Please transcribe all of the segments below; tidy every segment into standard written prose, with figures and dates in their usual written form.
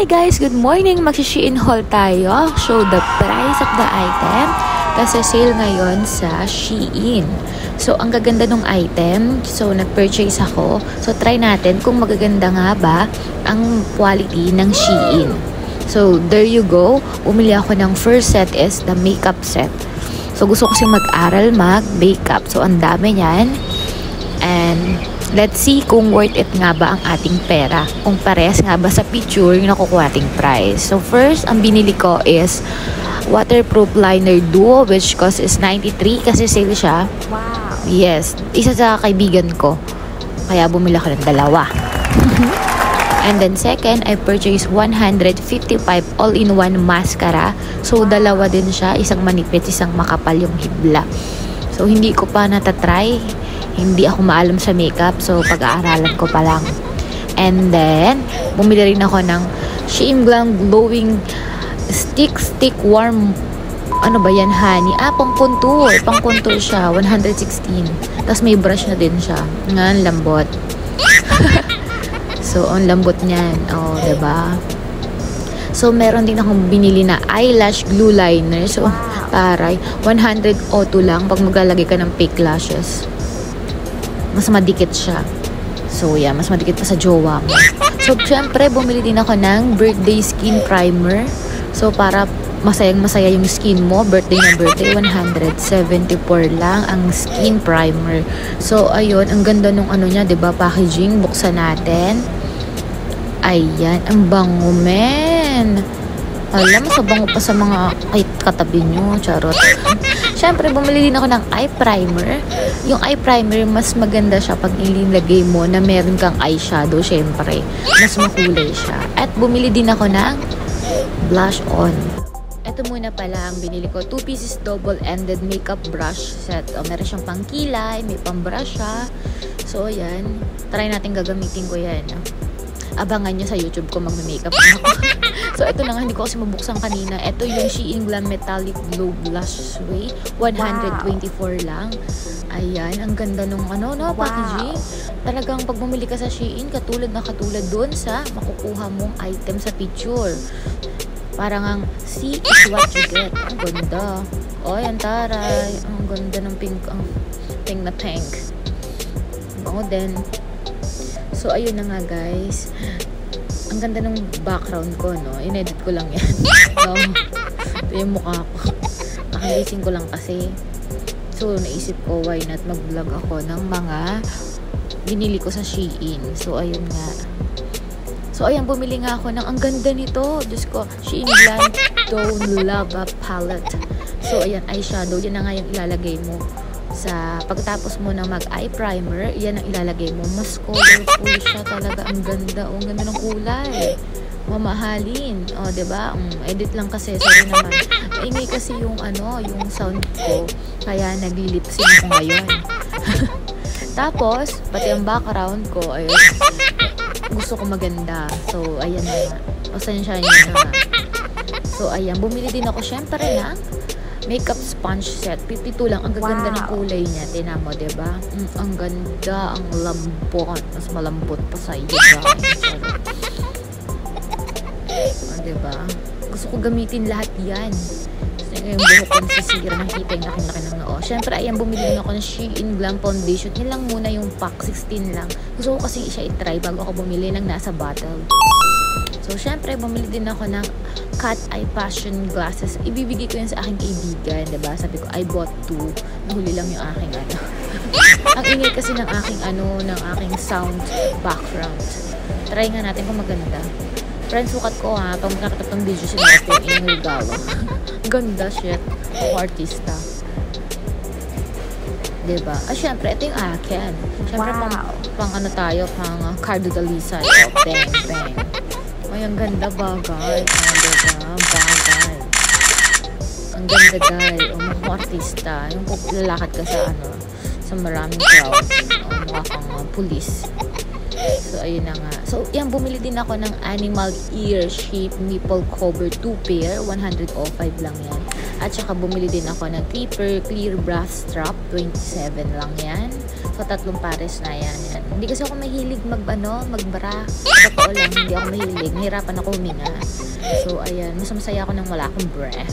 Hi guys! Good morning! Mag-Shein haul tayo. Show the price of the item. Kasi sale ngayon sa Shein. So, ang gaganda ng item. So, nag-purchase ako. So, try natin kung magaganda nga ba ang quality ng Shein. So, there you go. Umili ako ng first set is the makeup set. So, gusto ko kasi mag-aral mag-makeup. So, ang dami niyan. And let's see kung worth it nga ba ang ating pera. Kung parehas nga ba sa picture yung nakukuha ating price. So first, ang binili ko is waterproof liner duo which cost is 93 kasi sale siya. Wow! Yes, isa sa kaibigan ko. Kaya bumili ako ng dalawa. And then second, I purchased 155 all-in-one mascara. So dalawa din siya, isang manipit, isang makapal yung hibla. So hindi ko pa natatry. Hindi ako maalam sa makeup. So, pag-aaralan ko pa lang. And then, bumili rin ako ng Shein Glam Glowing Stick Warm. Ano ba yan, honey? Pang contour. Pang contour siya. 116. Tapos may brush na din siya. Nga, lambot. So, ang lambot niyan. Oh, diba? So, meron din akong binili na eyelash glue liner. So, taray. 100 auto lang pag maglalagay ka ng fake lashes. Mas madikit siya. So, yeah, mas madikit pa sa jowa mo. So, syempre, bumili din ako ng birthday skin primer. So, para masayang-masaya yung skin mo. Birthday na birthday, 174 lang ang skin primer. So, ayun, ang ganda nung ano niya, 'di ba? Packaging, buksan natin. Ayan, ang bango, men. Alam, mas bango pa sa mga katabi nyo. Charot. Siyempre, bumili din ako ng eye primer. Yung eye primer, mas maganda siya pag ililagay mo na meron kang eyeshadow. Siyempre, mas makulay siya. At bumili din ako ng blush on. Ito muna pala ang binili ko. 2 pieces double-ended makeup brush set. O, meron siyang pang kilay, may pang brush siya. So, ayan. Try natin gagamitin ko yan. Abangan nyo sa YouTube ko magme-makeup ako. So, ito na nga, hindi ko kasi mabuksan kanina. Ito yung Shein Glam Metallic Glow Blush Spray. 124 lang. Ayan, ang ganda nung packaging. Talagang pag bumili ka sa Shein, katulad dun sa makukuha mong item sa picture. Parang ang see is what you get. Ang ganda. Oy, ang taray. Ang ganda ng pink. Ang pink na pink. Bango din. So, ayun na nga, guys. Ang ganda ng background ko, no? Inedit ko lang yan. So, ito yung mukha ko. Nakagising ko lang kasi. So, naisip ko, why not mag-vlog ako ng mga binili ko sa Shein. So, ayun nga. So, ayan, bumili nga ako ng ang ganda nito. Diyos ko, Shein Glam Tone Lava Palette. So, ayan, eyeshadow. Yan na nga yung ilalagay mo. Sa pagtapos mo na mag-eye primer, yan ang ilalagay mo. Mas colorful siya talaga. Ang ganda. Ang ganda ng kulay. Mamahalin. O, diba? Edit lang kasi. Sorry naman. Maingay kasi yung yung sound ko. Kaya nag-lip sync ko ngayon. Tapos, pati ang background ko, ayun. Gusto ko maganda. So, ayan na nga. Pasensya nyo na nga. So, ayan. Bumili din ako syempre na makeup sponge set. 52 lang. Ang gaganda ng kulay niya. Tingnan mo, diba? Ang ganda. Ang lambot. Mas malambot pa sa iyo. Diba? Gusto ko gamitin lahat yan. Yung buhok ko nasisira. Nakita yung laki-laki ng noo. Siyempre, ayan, bumili din ako ng Shein Glam Foundation. Yan lang muna yung pack. 16 lang. Gusto ko kasi siya i-try bago ako bumili ng nasa bottle. So, syempre, bumili din ako ng cat eye passion glasses. Ibibigay ko yan sa aking kaibigan, diba? Sabi ko, I bought 2. Nahuli lang yung aking Ang ingay kasi ng aking ng aking sound background. Try nga natin kung maganda. Friends, sukat ko ha. Pag nakatap ng video si Nato, yung regalo. Ganda, shit. Ako artista. Diba? Syempre, ito yung akin. Syempre, pang tayo, pang Cardo Dalisay. Bang, bang. Ay, ang ganda bagay. Bagay. Ang ganda, guys. Mukha artista. Yung lalakad ka sa maraming crowd. Mukha kang pulis. So, ayun na nga. So, yan, bumili din ako ng animal ear shape nipple cover 2 pair. 105 lang yan. At saka bumili din ako ng Clipper Clear Brass Strap. 27 lang yan. So, 3 pares na yan. Hindi kasi ako mahilig magbara. Sa totoo lang, hindi ako mahilig. Nahirapan ako huminga. So, ayan. Mas masaya ako nang wala akong breath.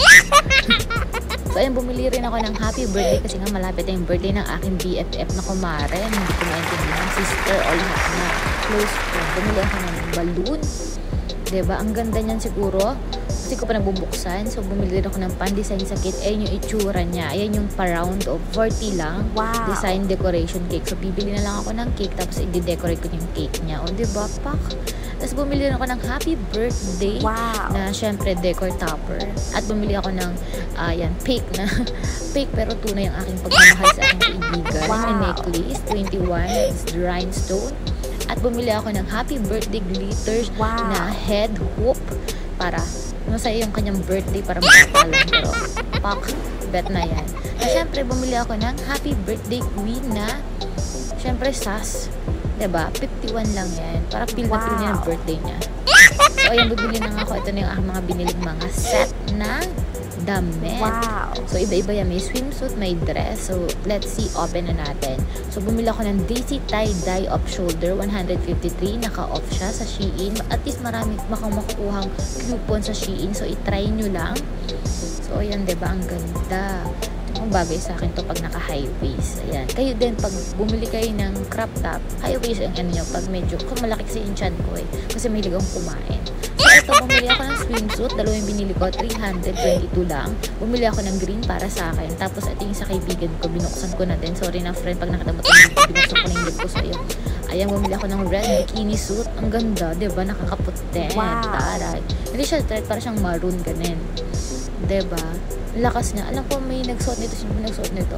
So, ayan, bumili rin ako ng happy birthday kasi nga malapit na yung birthday ng aking BFF na kumare. Hindi ko maintindihan. Sister o lahat na close friend. Bumili ako ng balloon. Diba? Ang ganda niyan siguro. Kasi ko pa nabubuksan. So, bumili rin ako ng pan-design sa kit. Ayan yung itsura niya. Ayan yung pa-round of 40 lang. Wow. Design decoration cake. So, bibili na lang ako ng cake. Tapos, i-decorate ko yung cake niya. O, diba? Pak. Tapos, bumili rin ako ng happy birthday. Wow. Na, syempre, decor topper. At bumili ako ng, fake na. Fake pero tunay ang aking pagmamahal sa aking kaibigan. Wow. May necklace, 21. It's rhinestone. At bumili ako ng happy birthday glitters na head hoop para masaya yung kanyang birthday para bata lang. Pero, pak, bet na yan. Na syempre, bumili ako ng happy birthday queen na, syempre, sas. Diba? 51 lang yan. Para feel na feel niya ng birthday niya. So, ayan, bumili na nga ako. Ito na yung aking mga biniling mga set ng damit. Wow. So, iba-iba yan. May swimsuit, may dress. So, let's see. Open na natin. So, bumili ako ng Daisy tie-dye off shoulder. 153. Naka-off siya sa Shein. At least marami makukuhang coupon sa Shein. So, itry nyo lang. So, ayan, diba? Ang ganda. Ang bagay sa akin to pag naka-high waist. Ayan. Kayo din, pag bumili kayo ng crop top, high waist ang ano nyo. Pag medyo, kung malaki kasi yung chan ko eh. Kasi may ligang kumain. So, ito, bumili ako ng swimsuit. Dalawang binili ko, 322 lang. Bumili ako ng green para sa akin. Tapos, ito yung sa kaibigan ko, binuksan ko na din. Sorry na, friend, pag nakita mo ito, binuksan ko na yung lip ko sa'yo. Ayan, bumili ako ng red bikini suit. Ang ganda, diba? Nakakaputin. Wow. Taray. Hindi siya thread, para siyang maroon ganin. Diba? Lakas niya. Alam ko, may nagsuot nito. Sino may nagsuot nito?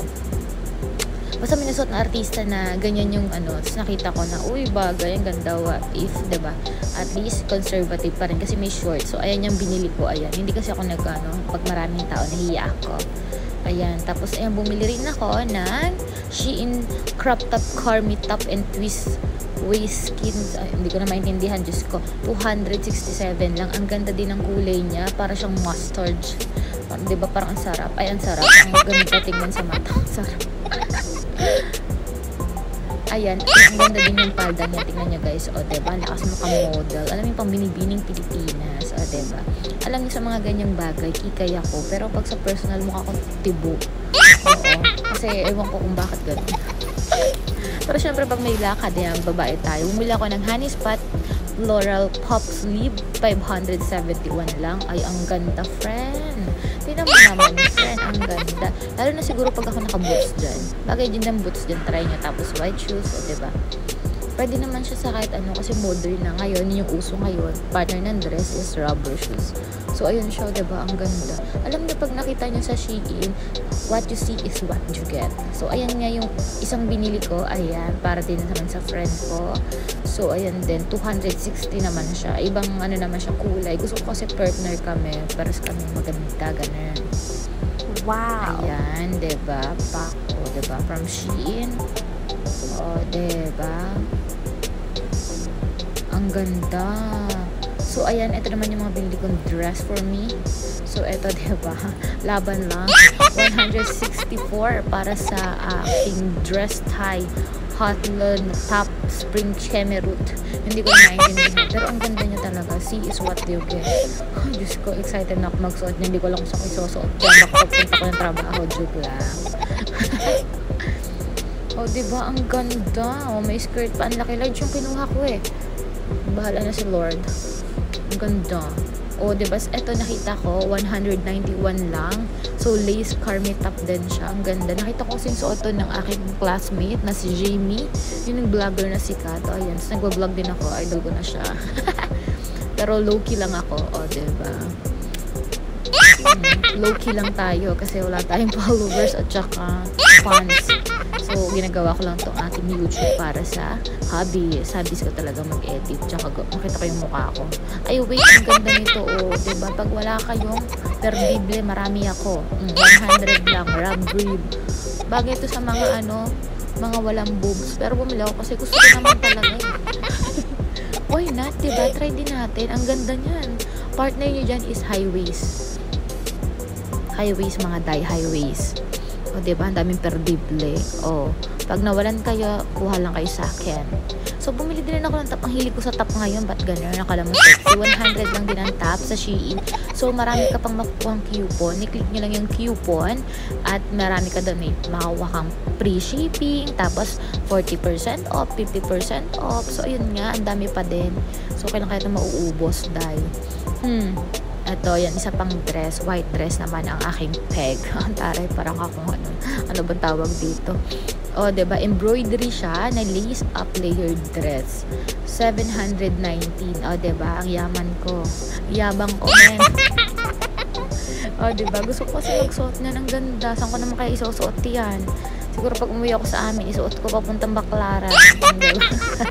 Basta may nagsuot na artista na ganyan yung ano. Tapos nakita ko na, uy, bagay, ang ganda. What if, diba? At least, conservative pa rin kasi may short. So, ayan yung binili ko. Ayan. Hindi kasi ako pag maraming tao, nahiya ako. Ayan. Tapos, ayan, bumili rin ako ng Shein crop top, carmi top, and twist waist skin. Hindi ko na maintindihan. Diyos ko. 267 lang. Ang ganda din ng kulay niya. Para siyang mustard. Diba parang ang sarap? Ay, ang sarap. Ang maganda tingnan sa mata. Ang sarap. Ayan. Ang ganda din yung palda niya. Tingnan niya guys. O, diba? Lakas makamodel. Alam yung pang binibining Pilipinas. O, diba? Alam niyo sa mga ganyang bagay, kikay ako. Pero pag sa personal, mukha akong tibo. Oo. Kasi ewan ko kung bakit gano'n. Pero syempre pag may lakad, yan, babae tayo. Bumili ako ng Honey Spot Floral Pop Sleeve. 571 lang. Ay, ang ganda, friend. Tingnan mo naman, friend. Ang ganda. Lalo na siguro pag ako naka-boots dyan. Bagay din ng boots dyan. Try nyo. Tapos white shoes. O, diba? Pwede naman siya sa kahit ano. Kasi modern na ngayon. Yung uso ngayon. Partner ng dress is rubber shoes. So, ayun siya. Diba? Ang ganda. Alam niyo, pag nakita nyo sa Shein, what you see is what you get. So, ayan nga yung isang binili ko. Ayan. Para din naman sa friend ko. So, ayan din. 260 naman siya. Ibang ano naman siya kulay. Gusto ko kasi partner kami. Pares kami maganda. Ganun. Wow. Ayan. Diba? Pako. Diba? From Shein. O, diba? Ang ganda. So, ayan. Ito naman yung mga binili kong dress for me. So, ito, diba? Laban lang. 164 para sa aking dress tie. Hotlon top spring chemerut. Hindi ko na maintindihan. Pero ang ganda niya talaga. See is what you get. Oh, Diyos ko, excited na ako magsuot niya. Hindi ko lang kung saan ko isusuot. Kaya makapagpunta ko ng trabaho. Joke lang. Oh, diba? Ang ganda. Oh, may skirt pa. Ang laki large yung kinuha ko eh. Bahala na si Lord. Ang ganda. Oh, diba? Ito nakita ko, 191 lang. So, lace carmi top din siya. Ang ganda. Nakita ko kasing suot to ng aking classmate na si Jamie. Yung vlogger na sikat. Oh, ayan. So, nagwa-vlog din ako. Idol ko na siya. Pero low-key lang ako. Oh, diba? Low-key lang tayo kasi wala tayong followers at saka fans. So, ginagawa ko lang itong aking YouTube para sa hobbies. Hobbies ko talaga mag-edit. Tsaka makita ko yung mukha ko. Ay, wait, ang ganda nito. Oh, diba? Pag wala kayong perdible, marami ako. 100 lang. Rub rib. Bagay ito sa mga mga walang boobs. Pero bumili ako kasi gusto ko naman talaga. Why not? Diba? Try din natin. Ang ganda niyan. Partner nyo dyan is high waist. High waist, mga high waist. O, diba? Ang daming perdible. O, Pag nawalan kayo, kuha lang kayo sa akin. So, bumili din ako ng top. Ang hilig ko sa top ngayon. Ba't ganun? Nakala mo sexy. 100 lang din ang top sa Shein. So, marami ka pang makukuha coupon. I-click nyo lang yung coupon. At marami ka doon. May makakuha kang free shipping. Tapos, 40% off, 50% off. So, ayun nga. Ang dami pa din. So, kailan kaya ito mauubos dahil. Ito, yan. Isa pang dress. White dress naman ang aking peg. Ang taray. Parang akong ano. Ano bang tawag dito? O, diba? Embroidery siya na lace up layered dress. 719. O, diba? Ang yaman ko. Yabang ko, men. O, diba? Gusto ko kasi magsuot niyan. Ang ganda. Saan ko naman kaya isusuot yan? Siguro pag umuwi ako sa amin, isuot ko papuntang Baclaran. Diba?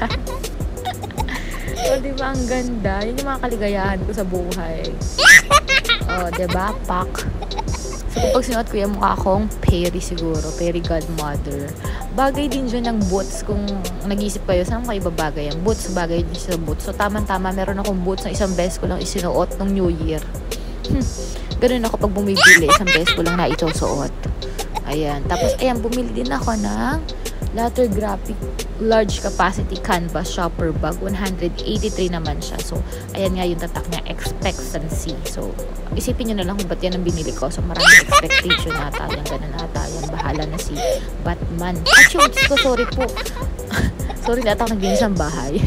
O, diba? Ang ganda. Yun yung mga kaligayahan ko sa buhay. O, diba? Pak. So, kapag sinuot ko yung mukha akong fairy siguro. Fairy godmother. Bagay din dyan ng boots. Kung nag-iisip kayo, saan kayo babagay ang boots? Bagay din sa boots. So, tama-tama, meron akong boots na isang beses ko lang isinuot nung New Year. Ganun ako pag bumibili. Isang beses ko lang na ito suot. Ayan. Tapos, ayan, bumili din ako ng Latter Graphic large capacity canvas shopper bag. 183 naman siya. So, ayan nga yung tatak niya, expectancy. So, isipin nyo na lang kung ba't yan ang binili ko. So, maraming expectation ata. Yan, ganun ata. Yan, bahala na si Batman. Actually, ko, sorry po. Sorry na ata ako naglinis ng bahay.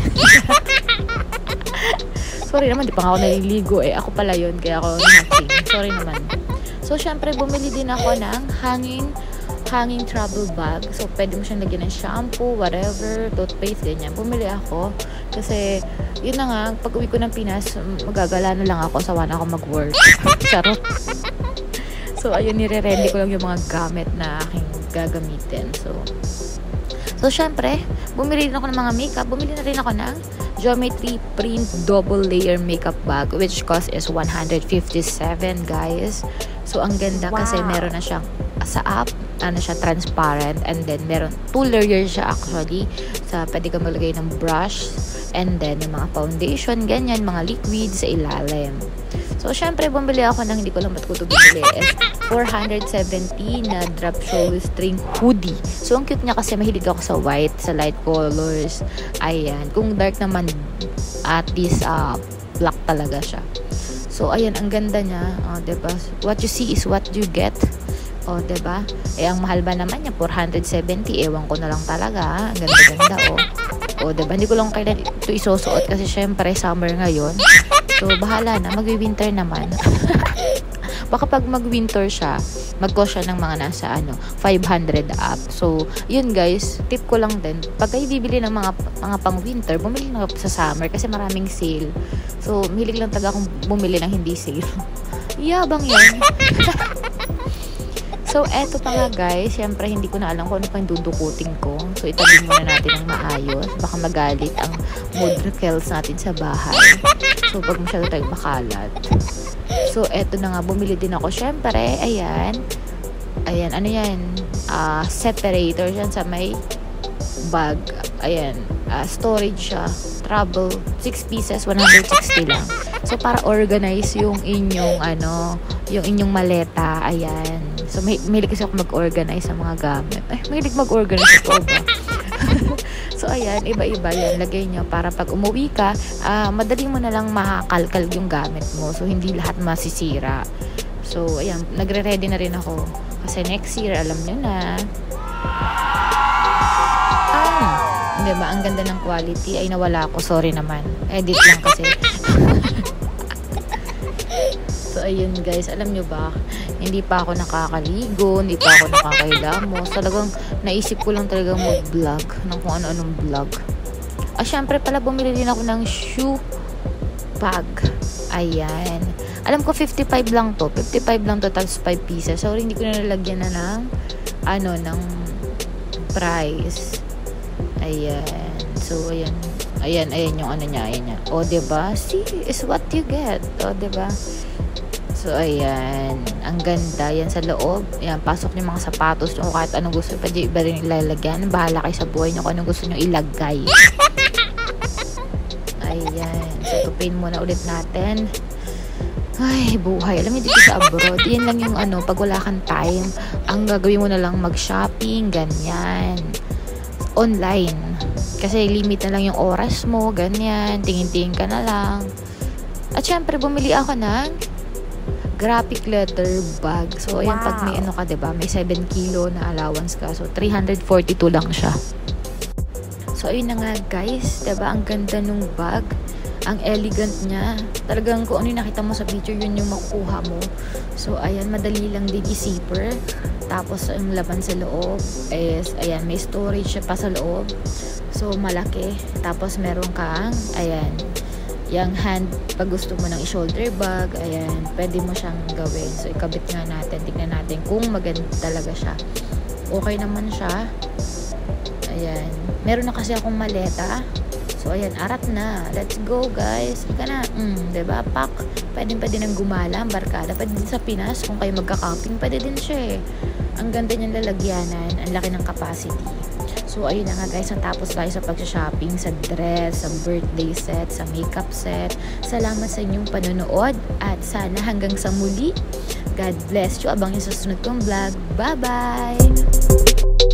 Sorry naman, di pa nga ako naliligo eh. Ako pala yun, kaya ako nahating. Sorry naman. So, syempre, bumili din ako ng hanging travel bag. So, pwede mo siyang lagyan ng shampoo, whatever, toothpaste, ganyan. Bumili ako. Kasi, yun na nga, pag uwi ko ng Pinas, magagala na lang ako, sawa na ako mag-work. Charot. So, ayun, nire-ready ko lang yung mga gamit na aking gagamitin. So, syempre, bumili din ako ng mga makeup. Bumili na rin ako ng Geometry Print Double Layer Makeup Bag, which cost is 157, guys. So, ang ganda kasi meron na siyang sa app, ano siya, transparent, and then meron 2 layers siya actually. Sa pwede ka maglagay ng brush, and then yung mga foundation, ganyan, mga liquid sa ilalim. So, syempre, bumili ako ng, hindi ko lang ba't ko ito bumili, is 470 na drop shoulder string hoodie. So, ang cute niya kasi mahilig ako sa white, sa light colors. Ayan. Kung dark naman, at least, black talaga siya. So, ayan, ang ganda niya. Diba? What you see is what you get. Diba? Ang mahal ba naman niya? 470. Ewan ko na lang talaga. Ang ganda-ganda, diba? Hindi ko lang kailan ito isusuot kasi syempre, summer ngayon. So, bahala na. Mag-winter naman. Baka pag mag-winter siya, mag-cost siya ng mga nasa 500 up. So, yun guys, tip ko lang din. Pag kayo bibili ng mga pang-winter, bumili na sa summer kasi maraming sale. So, mahilig lang taga akong bumili ng hindi sale. Yabang yan. So, eto pa nga guys, syempre hindi ko na alam kung ano pa yung dudukutin ko. So, itabi muna natin ng maayos. Baka magalit ang mudrakels natin sa bahay. So, pag masyado tayo makalat. So, eto na nga, bumili din ako. Syempre, ayan. Ayan, ano yan? Separator yan sa may bag. Ayan, storage siya. Travel, 6 pieces, 160 lang. So, para organize yung inyong, yung inyong maleta. Ayan. So, mahilig kasi ako mag-organize sa mga gamit. Mahilig mag-organize ako ba? So, ayan, iba-iba yan. Lagay nyo para pag umuwi ka, madali mo na lang makakalkal yung gamit mo. So, hindi lahat masisira. So, ayan, nagre-ready na rin ako. Kasi next year, alam nyo na. Diba? Ang ganda ng quality. Ay, nawala ako. Sorry naman. Edit lang kasi. So, ayun guys, alam nyo ba, hindi pa ako nakakaligo, hindi pa ako nakakailamos. Talagang naisip ko lang talagang mag-vlog ng kung ano-anong vlog. Syempre pala, bumili din ako ng shoe bag. Ayan. Alam ko 55 lang to. 55 lang to, tapos 5 pieces. So, hindi ko na nalagyan na ng price. Ayan. So, ayan. Ayan yung niya. Ayan niya. Diba? See, is what you get. Diba? So, ayan. Ang ganda. Yan sa loob. Ayan, pasok niyo mga sapatos nyo. Kahit anong gusto. Pwede iba rin ilalagyan. Bahala kayo sa buhay nyo kung anong gusto nyo ilagay. Ayan. So, tupin muna ulit natin. Ay, buhay. Alam niyo, dito sa abroad, yan lang yung pag wala kang time, ang gagawin mo na lang mag-shopping, ganyan. online. Kasi limit na lang yung oras mo, ganyan, tingin-tingin ka na lang. At syempre, bumili ako ng graphic letter bag. So, ayan, pag may ano ka, diba? May 7 kilo na allowance ka. So, 342 lang siya. So, ayun na nga, guys. Diba? Ang ganda nung bag. Ang elegant niya. Talagang kung ano yung nakita mo sa picture, yun yung makukuha mo. So, ayan, madali lang din i-zipper. Tapos, yung laban sa loob is, ayan, may storage siya pa sa loob. So, malaki. Tapos, meron kang, ayan, yung hand, pag gusto mo ng i-shoulder bag, ayan, pwede mo siyang gawin. So, ikabit nga natin. Tignan natin kung maganda talaga siya. Okay naman siya. Ayan. Meron na kasi akong maleta. So, ayan, arat na. Let's go, guys. Ika na. Diba? Pack. Pwede nang gumala ang barkada. Pwede din sa Pinas. Kung kayo magka-camping, pwede din siya eh. Ang ganda niyang lalagyanan. Ang laki ng capacity. So, ayun na nga, guys. Natapos tayo sa pag-shopping, sa dress, sa birthday set, sa makeup set. Salamat sa inyong panonood. At sana hanggang sa muli. God bless you. Abang yung susunod kong vlog. Bye-bye!